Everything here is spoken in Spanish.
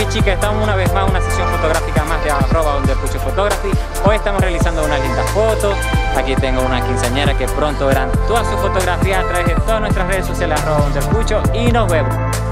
Hey chicas, estamos una vez más en una sesión fotográfica más de @underpuchophotography. Hoy estamos realizando unas lindas fotos. Aquí tengo una quinceañera que pronto verán todas sus fotografías a través de todas nuestras redes sociales @underpucho y nos vemos.